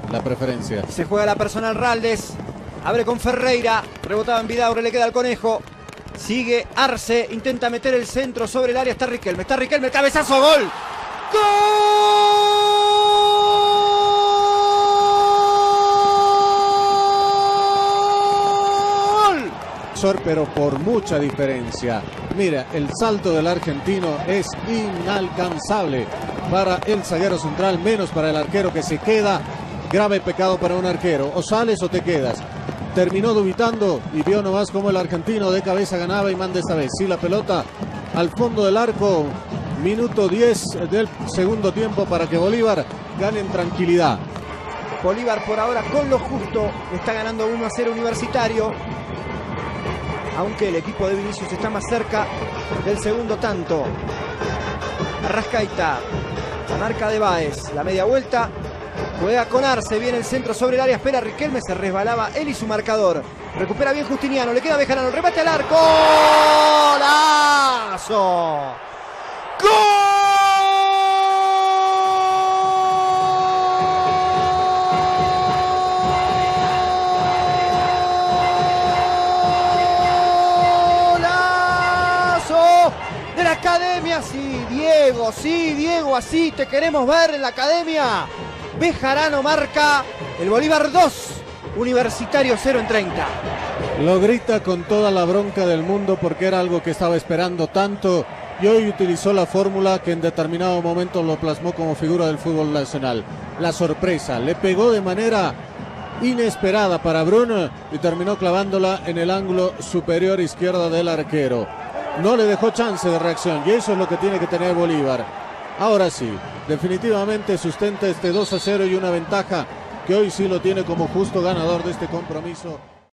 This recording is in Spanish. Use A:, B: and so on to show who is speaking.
A: la preferencia.
B: Se juega la personal Raldes. Abre con Ferreira. Rebotaba en Vidaurre, le queda al Conejo. Sigue Arce. Intenta meter el centro sobre el área. Está Riquelme. Está Riquelme. Cabezazo. Gol. ¡Gol!
A: Pero por mucha diferencia. Mira, el salto del argentino es inalcanzable para el zaguero central, menos para el arquero que se queda. Grave pecado para un arquero. O sales o te quedas. Terminó dubitando y vio nomás cómo el argentino de cabeza ganaba y manda esta vez. Sí, la pelota al fondo del arco. Minuto 10 del segundo tiempo para que Bolívar gane en tranquilidad.
B: Bolívar por ahora con lo justo. Está ganando 1-0 Universitario. Aunque el equipo de Vinicius está más cerca del segundo tanto. Arrascaita. La marca de Báez. La media vuelta. Juega con Arce. Viene el centro sobre el área. Espera Riquelme. Se resbalaba él y su marcador. Recupera bien Justiniano. Le queda Bejarano. Remate al arco. ¡Golazo! ¡Golazo! De la academia. Sí, Diego, así te queremos ver en la academia. Bejarano marca el Bolívar 2, Universitario 0 en 30.
A: Lo grita con toda la bronca del mundo porque era algo que estaba esperando tanto y hoy utilizó la fórmula que en determinado momento lo plasmó como figura del fútbol nacional. La sorpresa, le pegó de manera inesperada para Bruno y terminó clavándola en el ángulo superior izquierda del arquero. No le dejó chance de reacción y eso es lo que tiene que tener Bolívar. Ahora sí, definitivamente sustenta este 2-0 y una ventaja que hoy sí lo tiene como justo ganador de este compromiso.